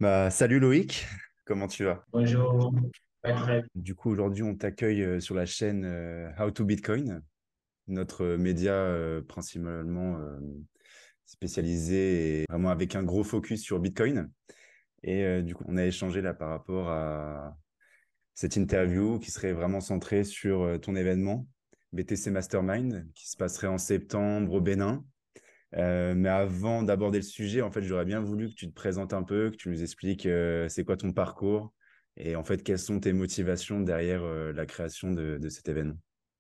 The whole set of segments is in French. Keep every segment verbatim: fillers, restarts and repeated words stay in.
Bah, salut Loïc, comment tu vas? Bonjour, pas très Du coup, aujourd'hui, on t'accueille euh, sur la chaîne euh, How to Bitcoin, notre euh, média euh, principalement euh, spécialisé et vraiment avec un gros focus sur Bitcoin. Et euh, du coup, on a échangé là par rapport à cette interview qui serait vraiment centrée sur euh, ton événement B T C Mastermind qui se passerait en septembre au Bénin. Euh, mais avant d'aborder le sujet, en fait, j'aurais bien voulu que tu te présentes un peu, que tu nous expliques euh, c'est quoi ton parcours et en fait, quelles sont tes motivations derrière euh, la création de, de cet événement.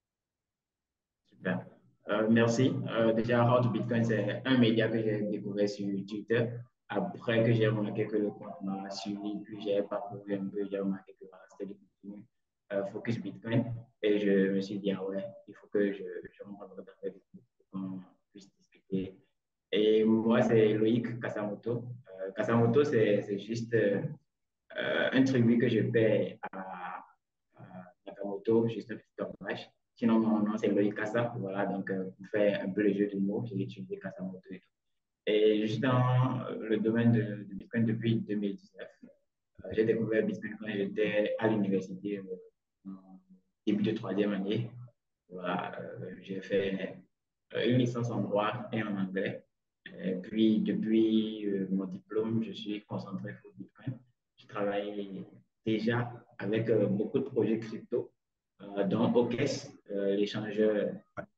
super. Euh, merci. Euh, déjà, How to Bitcoin, c'est un média que j'ai découvert sur Twitter. Après que j'ai remarqué que le compte m'a suivi, puis j'ai parcouru un peu, j'ai remarqué que voilà, c'était du contenu euh, Focus Bitcoin. Et je me suis dit, ah ouais, il faut que je, je rentre avec vous pour qu'on puisse discuter. Et moi, c'est Loïc Kasamoto. Euh, Kasamoto, c'est c'est juste euh, euh, un tribut que je paie à, à Nakamoto, juste un petit hommage. Sinon, mon nom, c'est Loïc Kassa. Voilà, donc, euh, pour faire un peu le jeu de mots, j'ai utilisé Kassamoto et tout. Et juste dans le domaine de, de Bitcoin depuis deux mille dix-neuf, euh, j'ai découvert Bitcoin quand j'étais à l'université euh, en début de troisième année. Voilà, euh, j'ai fait euh, une licence en droit et en anglais. Et puis, depuis euh, mon diplôme, je suis concentré sur Bitcoin. Je travaille déjà avec euh, beaucoup de projets crypto, euh, dont O K E S, euh, l'échangeur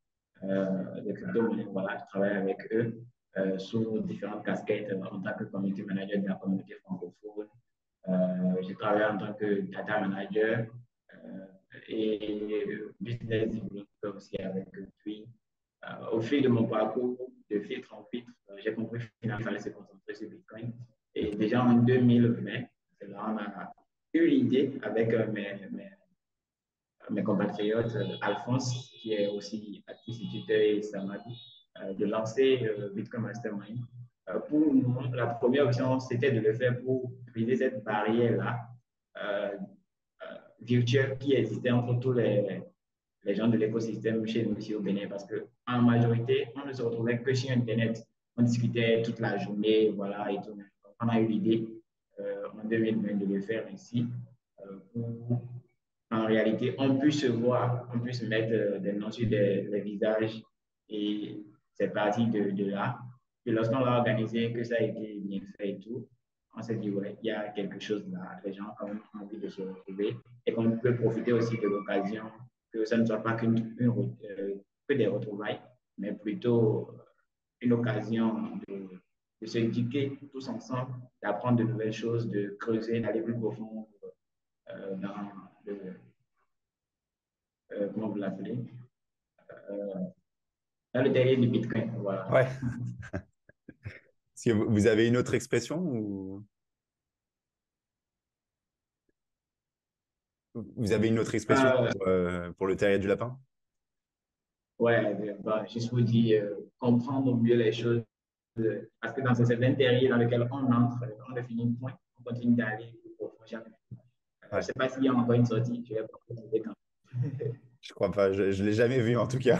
euh, de crypto-monnaies. Voilà, je travaille avec eux euh, sous différentes casquettes euh, en tant que community manager de la communauté francophone. Euh, j'ai travaillé en tant que data manager euh, et business developer aussi avec eux. Puis, euh, au fil de mon parcours, de filtre en filtre, euh, j'ai compris finalement qu'il fallait se concentrer sur Bitcoin. Et déjà en deux mille vingt, c'est là on a eu l'idée avec euh, mes, mes, mes compatriotes, euh, Alphonse, qui est aussi instituteur, et Samadi, euh, de lancer euh, Bitcoin Mastermind. Euh, pour nous, la première option, c'était de le faire pour briser cette barrière-là euh, euh, virtuelle qui existait entre tous les, les gens de l'écosystème chez nous ici au Bénin, parce qu'en majorité, on ne se retrouvait que sur Internet. On discutait toute la journée, voilà, et tout. On a eu l'idée euh, en deux mille vingt de le faire ainsi, euh, pour en réalité, on puisse se voir, on puisse mettre euh, des noms sur des, des visages, et c'est parti de, de là. Et lorsqu'on l'a organisé, que ça a été bien fait et tout, on s'est dit, ouais, il y a quelque chose là. Les gens ont quand même envie de se retrouver et qu'on peut profiter aussi de l'occasion, que ça ne soit pas qu'une, une, euh, que des retrouvailles, mais plutôt une occasion de, de s'éduquer tous ensemble, d'apprendre de nouvelles choses, de creuser, d'aller plus profond euh, dans le, euh, comment vous l'appelez, euh, dans le derrière du Bitcoin. Voilà. Ouais. Est-ce que vous vous avez une autre expression ou vous avez une autre expression Euh, pour, euh, pour le terrier du lapin? ouais, bah, juste vous dire, euh, comprendre mieux les choses, euh, parce que dans ce certain terrier dans lequel on entre, euh, on ne finit point, on continue d'aller plus profond jamais. Euh, je ne Ouais, sais pas s'il y a encore une sortie, je vais pas vous dire quand. je crois pas, je, je l'ai jamais vu en tout cas.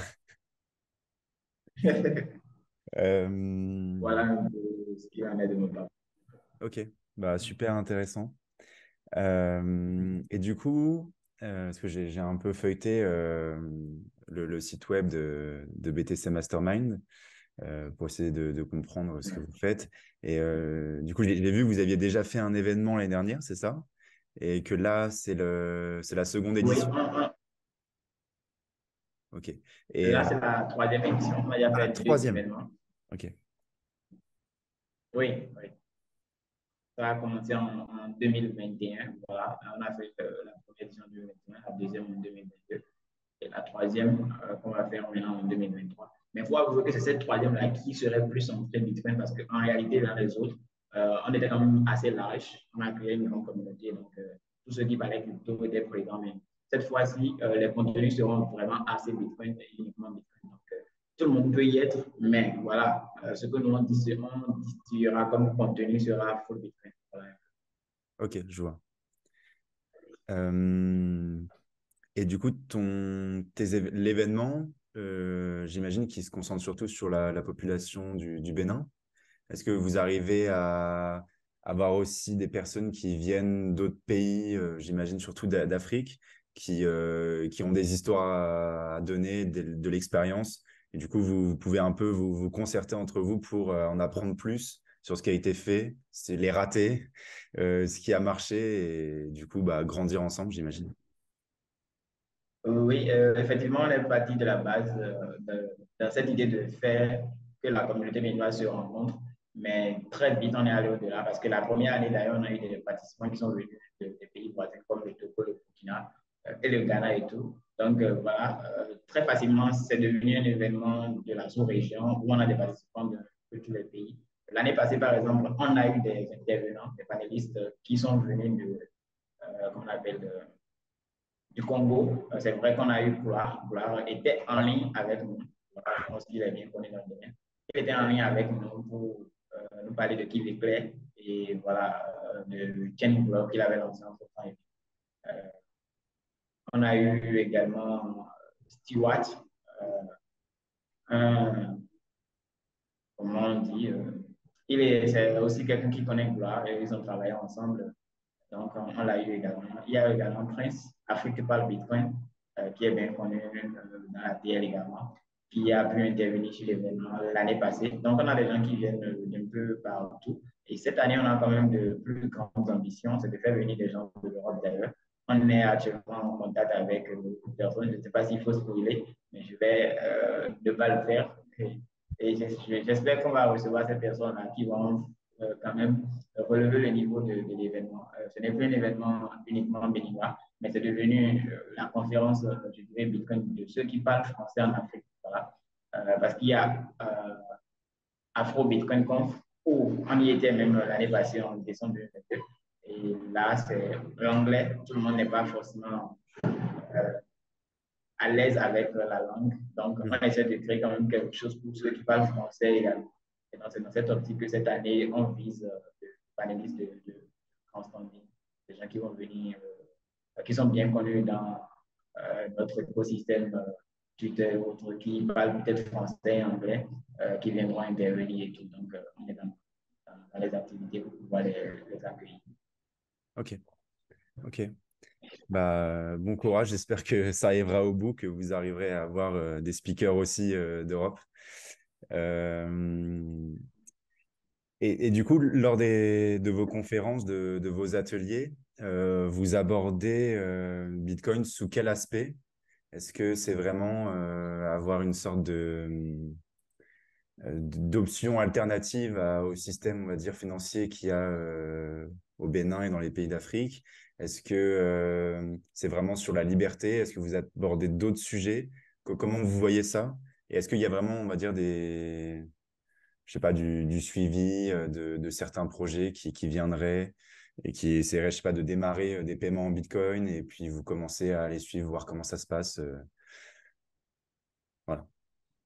Euh, Voilà un peu ce qu'il en est de mon part. ok, bah super intéressant. Euh, et du coup, euh, parce que j'ai j'ai un peu feuilleté euh, le, le site web de, de B T C Mastermind euh, pour essayer de, de comprendre ce que vous faites. Et euh, du coup, j'ai j'ai vu que vous aviez déjà fait un événement l'année dernière, c'est ça? Et que là, c'est le, c'est la seconde Oui, édition. on- on- Ok. Et là, euh, c'est la troisième émission. On a déjà ah, fait deux troisième. événements. Ok. Oui, oui. Ça a commencé en, en deux mille vingt et un. Voilà. On a fait euh, la première édition en deux mille vingt et un, la deuxième en deux mille vingt-deux. Et la troisième euh, qu'on va faire maintenant en deux mille vingt-trois. Mais il faut avouer que c'est cette troisième-là qui serait plus centrée Bitcoin parce qu'en réalité, dans les autres, euh, on était quand même assez large. On a créé une grande communauté. Donc, euh, tous ceux qui parlaient crypto étaient présents. Mais cette fois-ci, euh, les contenus seront vraiment assez Bitcoin et uniquement Bitcoin. Donc, euh, tout le monde peut y être. Mais voilà, euh, ce que nous on distillera comme contenu sera full Bitcoin. Voilà. Ok, je vois. Euh, et du coup, ton, tes éve- l'événement, euh, j'imagine qu'il se concentre surtout sur la, la population du, du Bénin. Est-ce que vous arrivez à avoir aussi des personnes qui viennent d'autres pays, euh, j'imagine surtout d'a- d'Afrique, qui, euh, qui ont des histoires à, à donner, de, de l'expérience. Et du coup, vous, vous pouvez un peu vous, vous concerter entre vous pour euh, en apprendre plus sur ce qui a été fait, c'est les ratés, euh, ce qui a marché, et du coup, bah, grandir ensemble, j'imagine. Oui, euh, effectivement, on est parti de la base euh, de- dans cette idée de faire que la communauté béninoise se rencontre, mais très vite, on est allé au-delà parce que la première année, d'ailleurs, on a eu des participants qui sont venus de- des pays voisins comme le Togo, le Burkina euh, et le Ghana et tout. Donc, euh, voilà, euh, très facilement, c'est devenu un événement de la sous-région où on a des participants de, de tous les pays. L'année passée, par exemple, on a eu des intervenants, des panélistes euh, qui sont venus de, euh, qu'on appelle, de, du Congo. Euh, C'est vrai qu'on a eu Gloire. Gloire était en ligne avec nous. Je pense qu'il est bien connu dans le domaine. Il était en ligne avec nous pour euh, nous parler de Kill Eclair et voilà, euh, de Chain Blog qu'il avait lancé en ce temps. Euh, on a eu également Stewart, euh, un, comment on dit, euh, il est, c'est aussi quelqu'un qui connaît Gloire et ils ont travaillé ensemble. Donc, on, on l'a eu également. Il y a également Prince, Afrique par Bitcoin, euh, qui est bien connu euh, dans la T L également, qui a pu intervenir sur l'événement l'année passée. Donc, on a des gens qui viennent euh, d'un peu partout. Et cette année, on a quand même de plus grandes ambitions, c'est de faire venir des gens de l'Europe d'ailleurs. On est actuellement en contact avec euh, beaucoup de personnes. Je ne sais pas s'il faut spoiler, mais je vais euh, ne pas le faire. Et, et j'espère qu'on va recevoir ces personnes-là qui vont euh, quand même relever le niveau de, de l'événement. Euh, ce n'est plus un événement uniquement béninois, mais c'est devenu euh, la conférence, euh, je dirais, Bitcoin de ceux qui parlent français en Afrique. Voilà. Euh, parce qu'il y a euh, Afro Bitcoin Conf, où on y était même l'année passée en décembre deux mille vingt-deux. Et là, c'est l'anglais. Tout le monde n'est pas forcément euh, à l'aise avec la langue. Donc, on Mhm. essaie de créer quand même quelque chose pour ceux qui parlent français également. Et donc, c'est dans cette optique que cette année, on vise euh, des panélistes de, de grand standing, des gens qui vont venir, euh, qui sont bien connus dans euh, notre écosystème euh, Twitter ou autre, qui parlent peut-être français et anglais, euh, qui viendront intervenir et tout. Donc, euh, on est dans, dans, dans les activités pour pouvoir les, les accueillir. Ok, ok. Bah, bon courage, j'espère que ça arrivera au bout, que vous arriverez à avoir euh, des speakers aussi euh, d'Europe. Euh, et, et du coup, lors des, de vos conférences, de, de vos ateliers, euh, vous abordez euh, Bitcoin sous quel aspect? Est-ce que c'est vraiment euh, avoir une sorte de, euh, d'option alternative à- au système, on va dire, financier qu'il y a euh, au Bénin et dans les pays d'Afrique? Est-ce que euh, c'est vraiment sur la liberté? Est-ce que vous abordez d'autres sujets? Co- Comment vous voyez ça? Et est-ce qu'il y a vraiment, on va dire, des, je sais pas, du, du suivi euh, de, de certains projets qui, qui viendraient et qui essaieraient, je sais pas, de démarrer euh, des paiements en Bitcoin et puis vous commencez à les suivre, voir comment ça se passe. euh, voilà.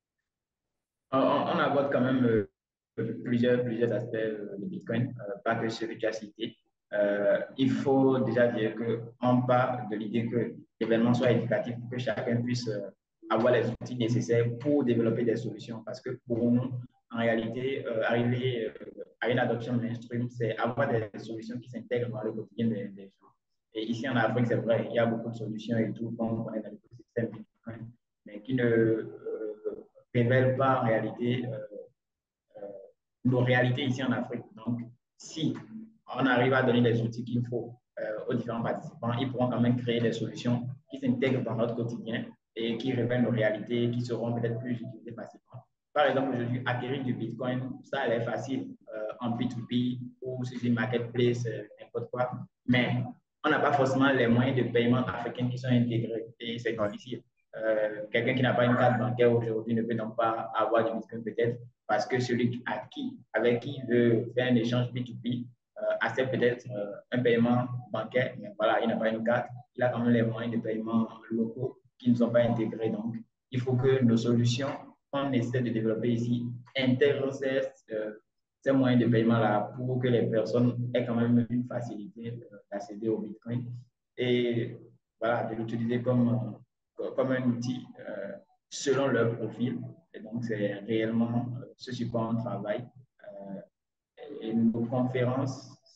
On, on aborde quand même euh, plusieurs, plusieurs aspects euh, de Bitcoin, euh, pas que celui que tu as cité. Euh, il faut déjà dire qu'on part de l'idée que l'événement soit éducatif pour que chacun puisse euh, avoir les outils nécessaires pour développer des solutions. Parce que pour nous, en réalité, euh, arriver euh, à une adoption mainstream, c'est avoir des solutions qui s'intègrent dans le quotidien des, des gens. Et ici en Afrique, c'est vrai, il y a beaucoup de solutions et tout, comme on est dans l'écosystème Bitcoin, mais qui ne euh, révèlent pas en réalité euh, euh, nos réalités ici en Afrique. Donc, si on arrive à donner les outils qu'il faut euh, aux différents participants, ils pourront quand même créer des solutions qui s'intègrent dans notre quotidien et qui révèlent nos réalités, qui seront peut-être plus utilisées facilement. Par exemple, aujourd'hui, acquérir du Bitcoin, ça a l'air facile euh, en B deux B ou sur une marketplace, euh, n'importe quoi, mais on n'a pas forcément les moyens de paiement africains qui sont intégrés et c'est Ouais. difficile. Euh, quelqu'un qui n'a pas une carte bancaire aujourd'hui ne peut donc pas avoir du Bitcoin peut-être parce que celui à qui, avec qui il veut faire un échange B deux B euh, accepte peut-être euh, un paiement bancaire, mais voilà, il n'a pas une carte, il a quand même les moyens de paiement locaux qui ne sont pas intégrés. Donc, il faut que nos solutions qu'on essaie de développer ici intègrent ces, euh, ces moyens de paiement-là pour que les personnes aient quand même une facilité euh, d'accéder au Bitcoin et voilà, de l'utiliser comme, comme un outil euh, selon leur profil. Et donc, c'est réellement euh, ce sur quoi on travaille. Euh, et nos conférences,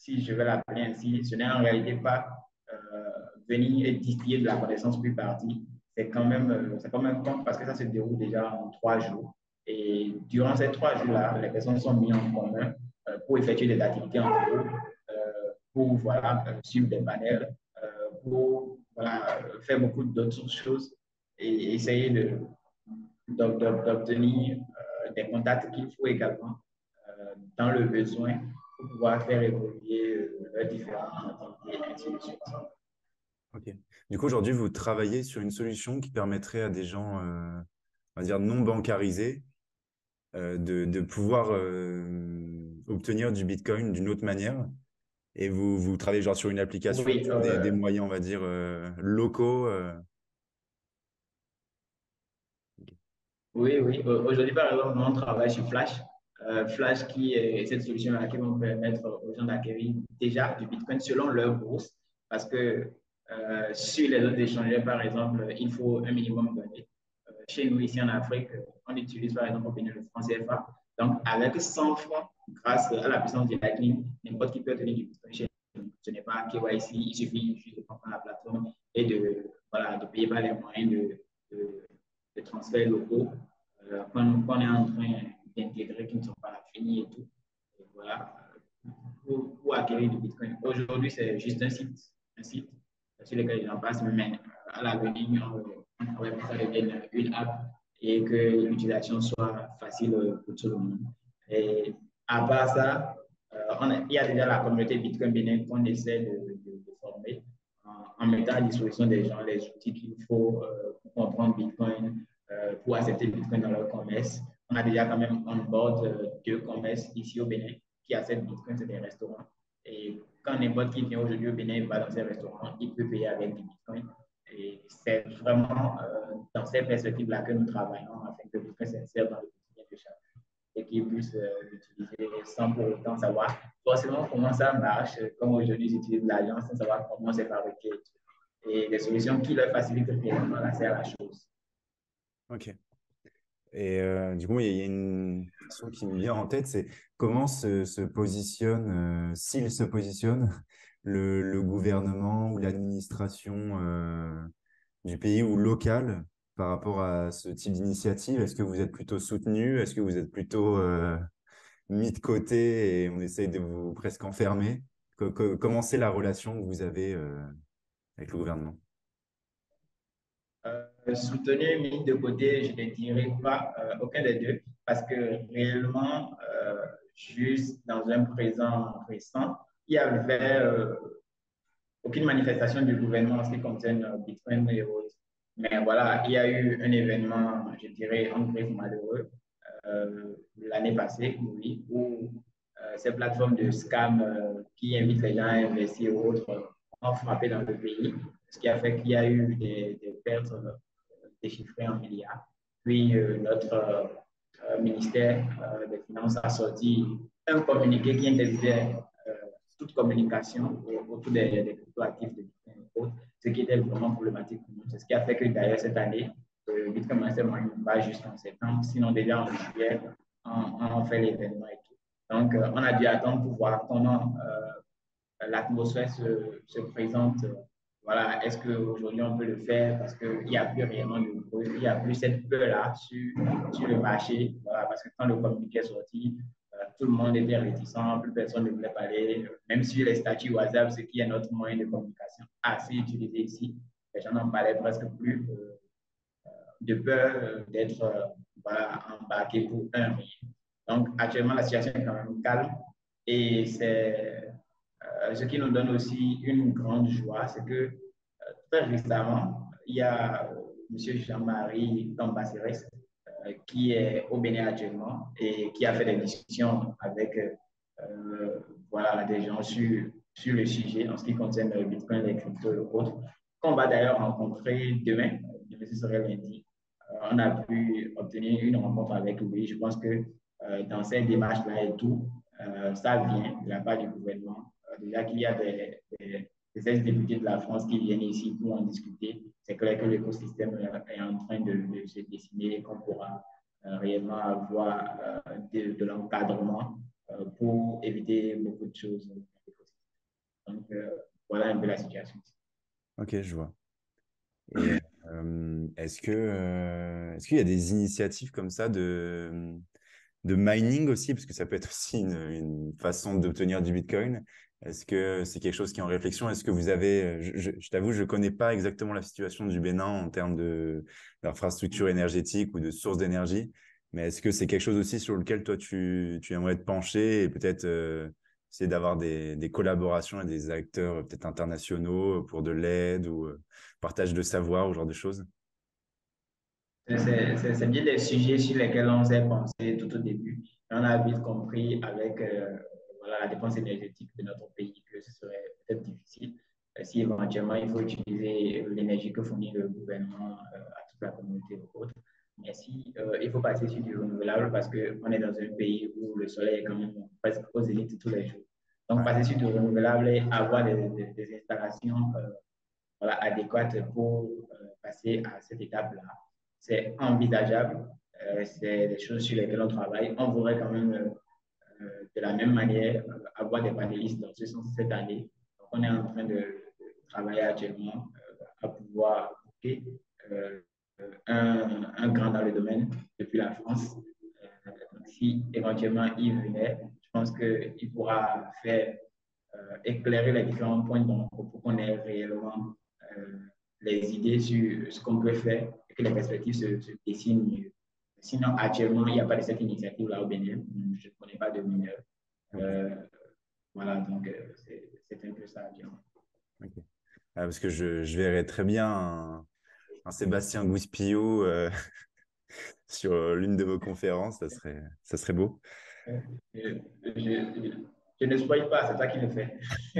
si je vais l'appeler ainsi, ce n'est en réalité pas euh, venir et distiller de la connaissance plus partie. C'est quand même, euh, c'est quand même compte parce que ça se déroule déjà en trois jours. Et durant ces trois jours-là, les personnes sont mises en commun euh, pour effectuer des activités en groupe, euh, pour voilà, euh, suivre des panels, euh, pour voilà, faire beaucoup d'autres choses et essayer de, d'obtenir euh, des contacts qu'il faut également euh, dans le besoin pour pouvoir faire évoluer euh, leurs différentes activités et ainsi de suite. Ok. Du coup, aujourd'hui, vous travaillez sur une solution qui permettrait à des gens, euh, on va dire, non bancarisés euh, de, de pouvoir euh, obtenir du Bitcoin d'une autre manière. Et vous, vous travaillez genre sur une application, Oui, sur des, des euh, moyens, on va dire, euh, locaux. euh. oui, oui. Aujourd'hui, par exemple, on travaille sur Flash. Euh, Flash qui est cette solution-là qui va permettre aux gens d'acquérir déjà du Bitcoin selon leur bourse. Parce que euh, sur les autres échangeurs, par exemple, il faut un minimum donné. Euh, chez nous, ici en Afrique, on utilise par exemple au Bénin le franc C F A. Donc, avec cent francs, grâce à la puissance du Lightning, n'importe qui peut obtenir du Bitcoin chez nous. Ce n'est pas K Y C, il suffit juste de prendre la plateforme et de, voilà, de payer par les moyens de, de, de transferts locaux euh, qu'on qu'on est en train d'intégrer, qui ne sont pas finis et tout. Et voilà, pour, pour acquérir du Bitcoin. Aujourd'hui, c'est juste un site, un site sur lequel les gens passent, mais à l'avenir, on, on pourrait que ça devienne une app et que l'utilisation soit facile pour tout le monde. Et à part ça, euh, on a, il y a déjà la communauté Bitcoin Bénin qu'on essaie de, de, de former en, en, mettant à disposition des gens les outils qu'il faut euh, pour comprendre Bitcoin, euh, pour accepter le Bitcoin dans leur commerce. On a déjà quand même on board euh, deux commerces ici au Bénin qui acceptent Bitcoin, c'est des restaurants. Et quand n'importe qui vient aujourd'hui au Bénin et va dans ces restaurants, il peut payer avec du Bitcoin. Et c'est vraiment euh, dans ces perspectives-là que nous travaillons afin que le Bitcoin s'insère dans le quotidien de chacun et qu'ils puissent euh, l'utiliser sans pour autant savoir forcément comment ça marche, comme aujourd'hui j'utilise l'argent sans savoir comment c'est fabriqué. Et des solutions qui leur facilitent réellement l'accès à la chose. Ok. Et euh, du coup, il y a une question qui me vient en tête, c'est comment se, se positionne, euh, s'il se positionne, le, le gouvernement ou l'administration euh, du pays ou local par rapport à ce type d'initiative? Est-ce que vous êtes plutôt soutenu? Est-ce que vous êtes plutôt euh, mis de côté et on essaye de vous presque enfermer? Co- co- comment c'est la relation que vous avez euh, avec le gouvernement? Euh, soutenu, mis de côté, je ne dirais pas euh, aucun des deux, parce que réellement, euh, juste dans un présent récent, il y avait euh, aucune manifestation du gouvernement en ce qui concerne euh, Bitcoin et autres. Mais voilà, il y a eu un événement, je dirais, en griffe malheureux euh, l'année passée, oui, où euh, ces plateformes de scam euh, qui invitent les gens à investir ou autres ont frappé dans le pays, ce qui a fait qu'il y a eu des, des pertes euh, déchiffrées en milliards. Puis euh, notre euh, ministère euh, des Finances a sorti un communiqué qui interdisait euh, toute communication autour des, des cryptoactifs de Bitcoin et autres, ce qui était vraiment problématique pour nous. C'est ce qui a fait que d'ailleurs cette année, le euh, Bitcoin Mastermind va jusqu'en septembre, sinon déjà en juillet, on, on fait l'événement et tout. Donc, euh, on a dû attendre pour voir comment euh, l'atmosphère se, se présente. Voilà, est-ce qu'aujourd'hui on peut le faire parce qu'il n'y a plus réellement de bruit, il n'y a plus cette peur-là sur, sur le marché. Voilà, parce que quand le communiqué est sorti, euh, tout le monde était réticent, plus personne ne voulait parler. Même sur les statuts WhatsApp, ce qui est notre moyen de communication assez utilisé ici, les gens n'en parlaient presque plus. Euh, de peur euh, d'être euh, voilà, embarqué pour un rien. Donc, actuellement, la situation est quand même calme et c'est euh, ce qui nous donne aussi une grande joie, c'est que euh, très récemment, il y a euh, M. Jean-Marie Tambacérès euh, qui est au Bénin actuellement et qui a fait des discussions avec euh, voilà, des gens sur, sur le sujet en ce qui concerne le Bitcoin, les cryptos et autres, qu'on va d'ailleurs rencontrer demain, demain ce serait lundi. Euh, on a pu obtenir une rencontre avec lui. Je pense que euh, dans ces démarches-là et tout, euh, ça vient de la part du gouvernement. Euh, déjà qu'il y a des, des, des ex-députés de la France qui viennent ici pour en discuter. C'est clair que l'écosystème est en train de, de se dessiner et qu'on pourra euh, réellement avoir euh, de, de l'encadrement euh, pour éviter beaucoup de choses. Donc, euh, voilà un peu la situation. Ok, je vois. Et euh, est-ce que, euh, est-ce qu'il y a des initiatives comme ça de, de mining aussi, parce que ça peut être aussi une, une façon d'obtenir du Bitcoin. Est-ce que c'est quelque chose qui est en réflexion? Est-ce que vous avez, je, je, je t'avoue, je ne connais pas exactement la situation du Bénin en termes de, d'infrastructure énergétique ou de sources d'énergie, mais est-ce que c'est quelque chose aussi sur lequel toi, tu, tu aimerais te pencher et peut-être euh, essayer d'avoir des, des collaborations avec des acteurs euh, peut-être internationaux pour de l'aide ou euh, partage de savoir ou ce genre de choses? C'est c'est- c'est bien des sujets sur lesquels on s'est pensé tout au début. On a vite compris avec euh, voilà, la dépense énergétique de notre pays que ce serait peut-être difficile euh, si éventuellement il faut utiliser l'énergie que fournit le gouvernement euh, à toute la communauté ou autre. Mais si euh, il faut passer sur du renouvelable parce qu'on est dans un pays où le soleil est quand même presque aux élites tous les jours. Donc Ouais. passer sur du renouvelable et avoir des, des, des installations euh, voilà, adéquate pour euh, passer à cette étape-là. C'est envisageable. Euh, c'est des choses sur lesquelles on travaille. On voudrait quand même, euh, de la même manière, euh, avoir des panélistes dans ce sens cette année. Donc, on est en train de, de travailler actuellement euh, à pouvoir booker euh, un, un grand dans le domaine depuis la France. Euh, donc, si éventuellement il venait, je pense qu'il pourra faire euh, éclairer les différents points donc, pour qu'on ait réellement euh, les idées sur ce qu'on peut faire et que les perspectives se, se dessinent mieux. Sinon, actuellement, il n'y a pas de cette initiative-là au Bénin. Je ne connais pas de mineur. Ok. Euh, voilà, donc euh, c'est un peu ça. Ok. Ah, parce que je, je verrais très bien un, un Sébastien Gouspillot euh, sur euh, l'une de vos conférences, ça serait, ça serait beau. Je, je, je, je ne spoil pas, c'est ça qui le fait.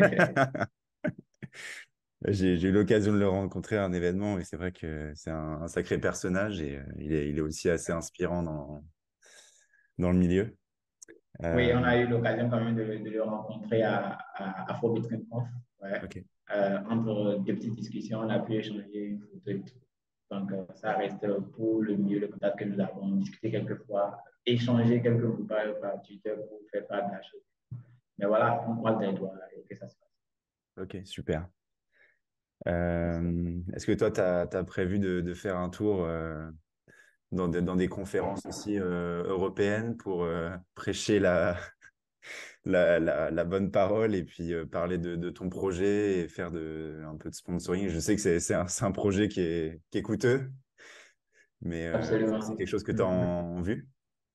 J'ai j'ai eu l'occasion de le rencontrer à un événement et c'est vrai que c'est un, un sacré personnage et euh, il est, il est aussi assez inspirant dans, dans le milieu. Oui, Euh, on a eu l'occasion quand même de, de le rencontrer à, à Afro Bitcoin Conf. Ouais. ok. Euh, entre deux petites discussions, on a pu échanger une photo et tout. Donc, euh, ça reste pour le mieux le contact que nous avons discuté quelques fois, échangé quelques mots par, par Twitter pour faire part de la chose. Mais voilà, on croise les doigts et que ça se passe. Ok, super. Euh, est-ce que toi, tu as prévu de, de faire un tour euh, dans, des- dans des conférences aussi euh, européennes pour euh, prêcher la, la, la, la bonne parole et puis euh, parler de, de ton projet et faire de, un peu de sponsoring? Je sais que c'est c'est un, c'est un projet qui est, qui est coûteux, mais euh, c'est Absolument. quelque chose que tu as en, en vue?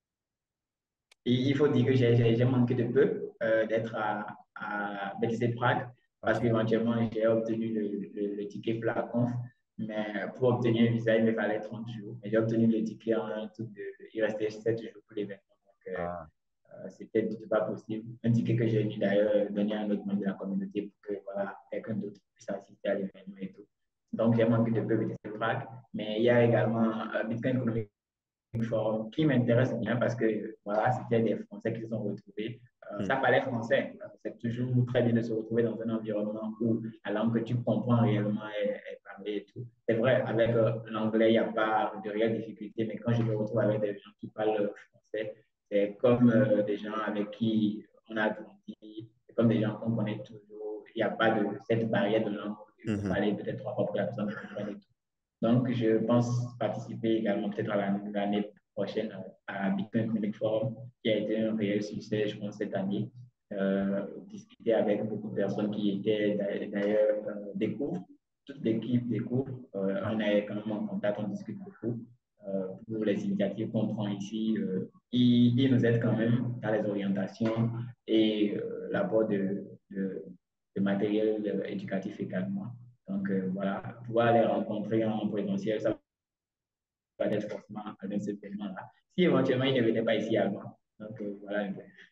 Et il faut dire que j'ai manqué de peu euh, d'être à, à B T C Prague parce Ok. qu'éventuellement j'ai obtenu le, le, le, ticket pour la conf, mais pour obtenir un visa, il me fallait trente jours. Mais j'ai obtenu le ticket en un truc de. Il restait sept jours pour l'événement. Donc, euh, Ah, euh, c'était pas possible. Un ticket que j'ai dû d'ailleurs donner à un autre membre de la communauté pour que voilà, quelqu'un d'autre puisse assister à l'événement et tout. Donc, j'ai manqué de peu B T C Prague, mais il y a également euh, Bitcoin Economic Forum qui m'intéresse bien parce que voilà, c'était des Français qui se sont retrouvés. Euh, hmm. ça parlait français. C'est toujours très bien de se retrouver dans un environnement où la langue que tu comprends réellement est, est parlée et tout. C'est vrai, avec euh, l'anglais, il n'y a pas de réelle difficulté, mais quand je me retrouve avec des gens qui parlent français, c'est comme euh, des gens avec qui on a grandi, c'est comme des gens qu'on connaît toujours. Il n'y a pas de cette barrière de langue. Il faut Mhm. parler peut-être trois fois pour que la personne comprenne et tout. Donc, je pense participer également peut-être à l'année prochaine à Bitcoin Economic Forum, qui a été un réel succès, je pense, cette année. Euh, discuter avec beaucoup de personnes qui étaient d'ailleurs euh, découvrent, toute l'équipe découvre. Euh, Ouais. on est quand même en contact, on discute beaucoup euh, pour les initiatives qu'on prend ici. Euh, ils, ils, nous aident quand même dans les orientations et euh, l'apport de, de, de matériel euh, éducatif également. Donc euh, voilà, pouvoir les rencontrer en présentiel, ça va être forcément à l'un de ces événements-là. Si éventuellement ils ne venaient pas ici avant. Donc euh, voilà.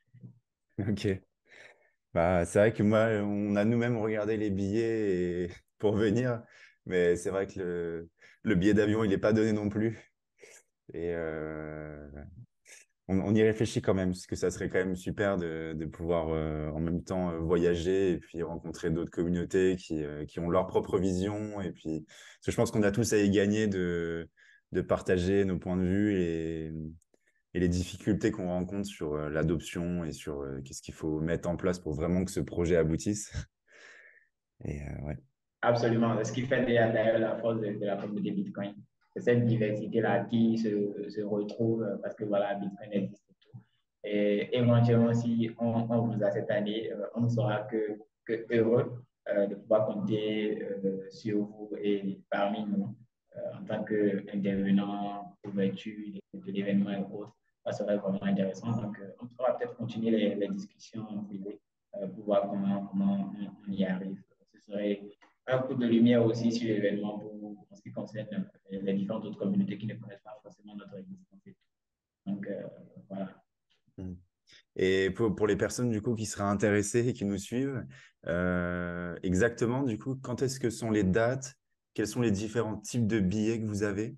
Ok. Bah, c'est vrai que moi, on a nous-mêmes regardé les billets et- pour venir, mais c'est vrai que le, le billet d'avion, il n'est pas donné non plus. Et euh, on, on y réfléchit quand même, parce que ça serait quand même super de, de pouvoir euh, en même temps euh, voyager et puis rencontrer d'autres communautés qui, euh, qui ont leur propre vision. Et puis, parce que je pense qu'on a tous à y gagner de, de partager nos points de vue et, et les difficultés qu'on rencontre sur euh, l'adoption et sur euh, qu'est-ce qu'il faut mettre en place pour vraiment que ce projet aboutisse. Absolument. Ce qui fait d'ailleurs la force de, de la communauté Bitcoin. C'est cette diversité-là qui se, se retrouve euh, parce que voilà, Bitcoin existe et tout. Et éventuellement, si on, on vous a cette année, euh, on ne sera que, que heureux euh, de pouvoir compter euh, sur vous et parmi nous euh, en tant qu'intervenant, couverture de, de l'événement et autres. Ça serait vraiment intéressant. Donc, euh, on pourra peut-être continuer les, les discussions en privé euh, pour voir comment, comment on, on y arrive. Ce serait un coup de lumière aussi sur l'événement pour en ce qui concerne euh, les différentes autres communautés qui ne connaissent pas forcément notre existence. Et tout. Donc, euh, voilà. Mm. Et pour, pour les personnes du coup qui seraient intéressées et qui nous suivent, euh, exactement du coup, quand est-ce que sont les dates? Quels sont les différents types de billets que vous avez?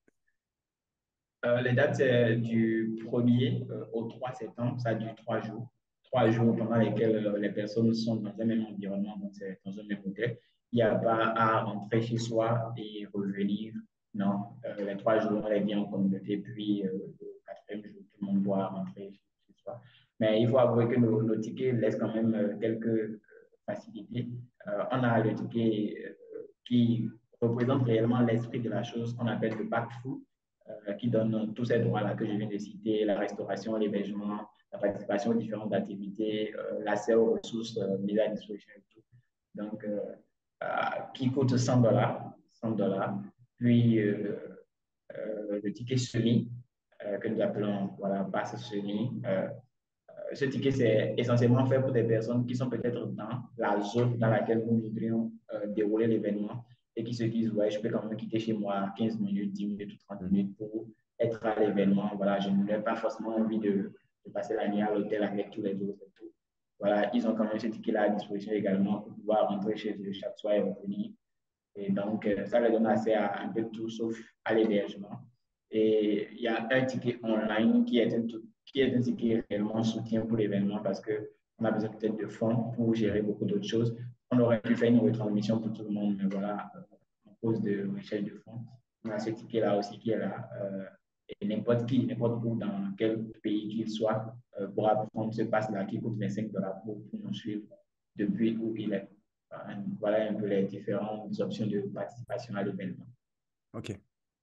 Euh, les dates, c'est du premier euh, au trois septembre, ça dure trois jours. Trois jours pendant lesquels euh, les personnes sont dans un même environnement, donc c'est dans un même hôtel. Il n'y a pas à rentrer chez soi et revenir. Non, euh, les trois jours, on les vit en communauté, puis euh, le quatrième jour, tout le monde doit rentrer chez, chez soi. Mais il faut avouer que nos, nos tickets laissent quand même euh, quelques euh, facilités. Euh, on a le ticket euh, qui représente réellement l'esprit de la chose qu'on appelle le back full euh, qui donne tous ces droits-là que je viens de citer, la restauration, l'hébergement, la participation aux différentes activités, euh, l'accès aux ressources euh, mises à disposition et tout. Donc, euh, euh, qui coûte cent dollars, cent dollars. Puis, euh, euh, le ticket semi, euh, que nous appelons voilà, passe semi. Euh, ce ticket, c'est essentiellement fait pour des personnes qui sont peut-être dans la zone dans laquelle nous voudrions euh, dérouler l'événement et qui se disent, ouais, je peux quand même quitter chez moi quinze minutes, dix minutes ou trente Mhm. minutes pour être à l'événement. Voilà, je n'ai pas forcément envie de, de, passer la nuit à l'hôtel avec tous les autres et tout. Voilà, ils ont quand même ce ticket-là à disposition également pour pouvoir rentrer chez eux chaque soir et revenir. Et donc, euh, ça leur donne accès à un peu de tout sauf à l'hébergement. Et il y a un ticket online qui est un, qui est un ticket réellement soutien pour l'événement parce qu'on a besoin peut-être de fonds pour gérer beaucoup d'autres choses. On aurait pu faire une retransmission pour tout le monde, mais voilà, euh, en cause de recherche de fonds, on a ce ticket-là aussi qui est là. Euh, et n'importe qui, n'importe où, dans quel pays qu'il soit, euh, pourra prendre ce pass-là qui coûte vingt-cinq dollars pour, pour nous suivre depuis où il est. Voilà un peu les différentes options de participation à l'événement. Ok.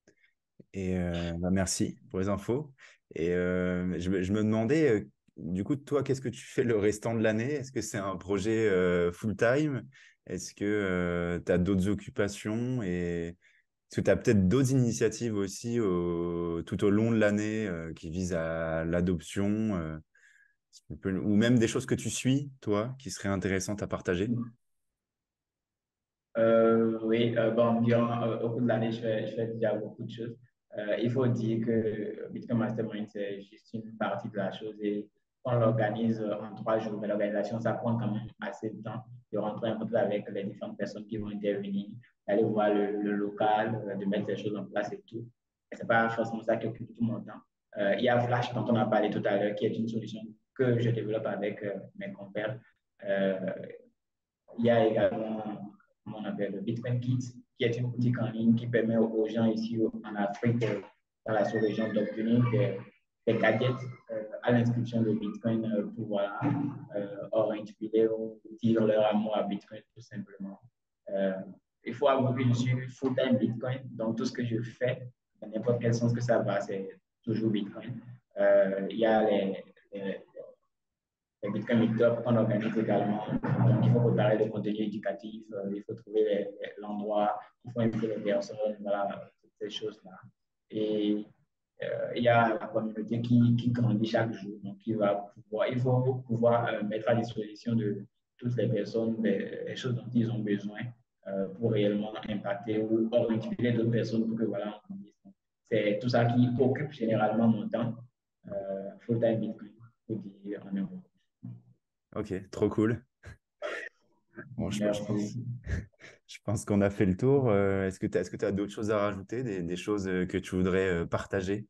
Et euh, bah, merci pour les infos. Et euh, je, me je me demandais, euh, du coup, toi, qu'est-ce que tu fais le restant de l'année? Est-ce que c'est un projet euh, full-time? Est-ce que tu as d'autres occupations? Et est-ce que tu as peut-être d'autres initiatives aussi au- tout au long de l'année euh, qui visent à l'adoption euh, ou même des choses que tu suis, toi, qui seraient intéressantes à partager? Euh, oui, euh, bon, durant, euh, au cours de l'année, je fais, je fais déjà beaucoup de choses. Euh, il faut dire que Bitcoin Mastermind, c'est juste une partie de la chose et on l'organise en trois jours. Mais l'organisation, ça prend quand même assez de temps de rentrer en contact avec les différentes personnes qui vont intervenir, d'aller voir le, le local, euh, de mettre les choses en place et tout. Et c'est pas forcément ça qui occupe tout mon temps. Euh, il y a Flash, dont on a parlé tout à l'heure, qui est une solution que je développe avec euh, mes compères. Euh, il y a également, comment on appelle, le Bitcoin Kit, qui est une boutique en ligne qui permet aux gens ici en Afrique, euh, dans la sous-région, d'obtenir des, des gadgets euh, à l'inscription de Bitcoin euh, pour voilà, euh, inspirer ou dire leur amour à Bitcoin, tout simplement. Euh, il faut avouer que je suis full-time Bitcoin, donc tout ce que je fais, dans n'importe quel sens que ça va, c'est toujours Bitcoin. Euh, il y a les, les, les Bitcoin Meetup qu'on organise également. Donc, il faut préparer le contenu éducatif, euh, il faut trouver l'endroit, il faut inviter les personnes, voilà, toutes ces choses-là. Et euh, il y a la communauté qui, qui grandit chaque jour. Donc, il, va pouvoir, il faut pouvoir euh, mettre à disposition de toutes les personnes les, les choses dont ils ont besoin euh, pour réellement impacter ou orienter d'autres personnes pour que, voilà, c'est tout ça qui occupe généralement mon temps. Euh, full-time Bitcoin, faut dire en Europe. Ok, trop cool. Bon, je, je pense, Merci. je pense qu'on a fait le tour. Euh, est-ce que tu as, est-ce que tu as d'autres choses à rajouter, des, des choses euh, que tu voudrais euh, partager?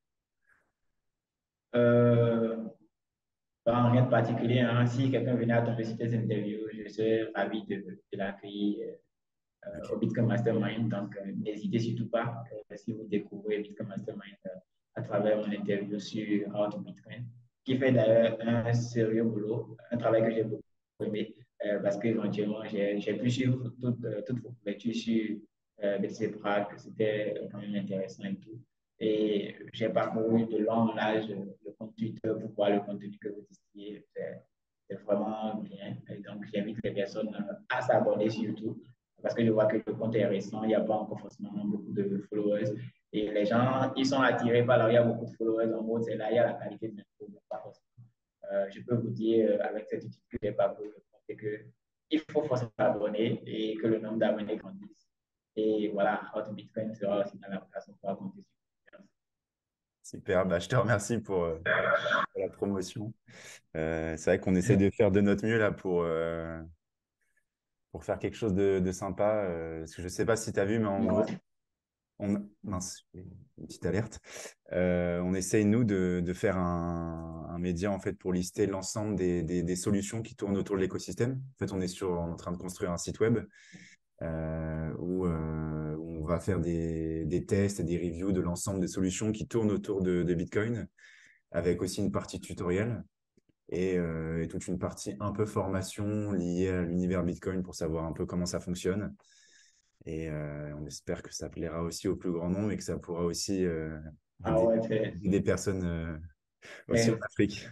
Euh, ben, rien de particulier, hein. Si quelqu'un venait à tomber sur tes interviews, je serais ravi de, de l'accueillir euh, Ok. au Bitcoin Mastermind. Donc, euh, n'hésitez surtout pas euh, si vous découvrez Bitcoin Mastermind euh, à travers mon interview sur How to Bitcoin, qui fait d'ailleurs un sérieux boulot, un travail que j'ai beaucoup aimé. euh, parce qu'éventuellement, j'ai j'ai pu suivre toute, euh, toute vos couvertures sur euh, B T C Prague, c'était quand même intéressant et tout. Et j'ai parcouru de long en large le compte Twitter pour voir le contenu que vous distillez. C'est c'est vraiment bien. Et donc, j'invite les personnes euh, à s'abonner sur YouTube parce que je vois que le compte est récent, il n'y a pas encore forcément beaucoup de followers. Et les gens, ils sont attirés par là où il y a beaucoup de followers. En gros, c'est là, il y a la qualité de l'info, mais pas forcément. Euh, je peux vous dire, euh, avec cette étude que j'ai parcouru, c'est que il faut forcément s'abonner et que le nombre d'abonnés grandisse. Et voilà, Hot Bitcoin sera aussi dans la place, on pourra compter sur. Super, bah, je te remercie pour, euh, pour la promotion. Euh, c'est vrai qu'on essaie de faire de notre mieux là pour, euh, pour faire quelque chose de, de sympa. Euh, parce que je ne sais pas si tu as vu, mais en gros, Ouais. on, mince, une petite alerte. Euh, on essaye, nous, de, de faire un, un média en fait, pour lister l'ensemble des, des, des solutions qui tournent autour de l'écosystème. En fait, on est sur, on est en train de construire un site web euh, où, euh, où on va faire des, des tests et des reviews de l'ensemble des solutions qui tournent autour de, de Bitcoin, avec aussi une partie tutoriel et, euh, et toute une partie un peu formation liée à l'univers Bitcoin pour savoir un peu comment ça fonctionne. Et euh, on espère que ça plaira aussi au plus grand nombre et que ça pourra aussi euh, Ah aider ouais, c'est, des personnes euh, aussi en c'est- Afrique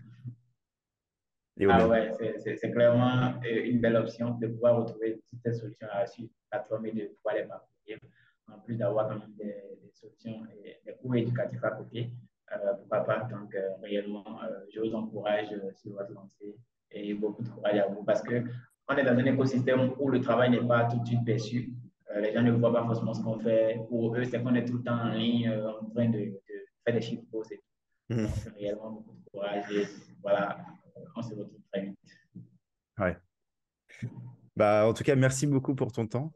et au ah Bénin. ouais, c'est, c'est, c'est clairement euh, une belle option de pouvoir retrouver toutes ces solutions à sur la plateforme et de pouvoir les parcourir. En plus d'avoir quand même des, des solutions et des cours éducatifs à côté. Euh, pourquoi pas? Donc, euh, réellement, euh, je vous encourage euh, sur votre lancée et beaucoup de courage à vous parce que on est dans un écosystème où le travail n'est pas tout de suite perçu. Euh, les gens ne voient pas forcément ce qu'on fait. Pour eux, c'est qu'on est tout le temps en ligne, euh, en train de, de faire des chiffres et tout. Mhm. Donc, réellement, beaucoup de courage et voilà, on se retrouve très vite. Ouais. Bah, en tout cas, merci beaucoup pour ton temps.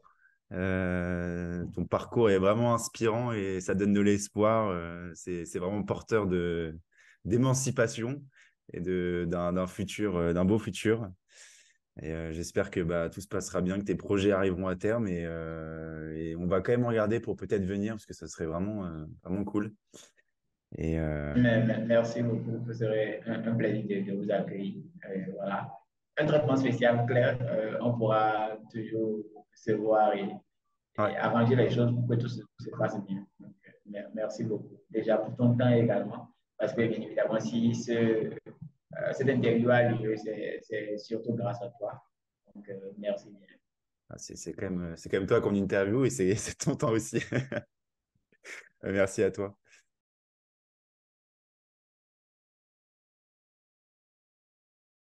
Euh, ton parcours est vraiment inspirant et ça donne de l'espoir. Euh, c'est, c'est vraiment porteur de, d'émancipation et de, d'un, d'un futur, euh, d'un beau futur. Et euh, j'espère que bah, tout se passera bien, que tes projets arriveront à terme et, euh, et on va quand même regarder pour peut-être venir parce que ça serait vraiment, euh, vraiment cool. Et euh, Mais, mais, merci beaucoup. Ce serait un, un plaisir de, de vous accueillir. Euh, voilà. Un traitement spécial, clair. Euh, on pourra toujours se voir et, ouais, et arranger les choses pour que tout se, tout se passe bien. Donc, euh, merci beaucoup. Déjà pour ton temps également. Parce que, bien évidemment, si ce, euh, cette interview a lieu, c'est c'est surtout grâce à toi. Donc, euh, merci bien. ah, c'est, c'est quand même, c'est quand même toi qu'on interview et c'est, c'est ton temps aussi. Merci à toi.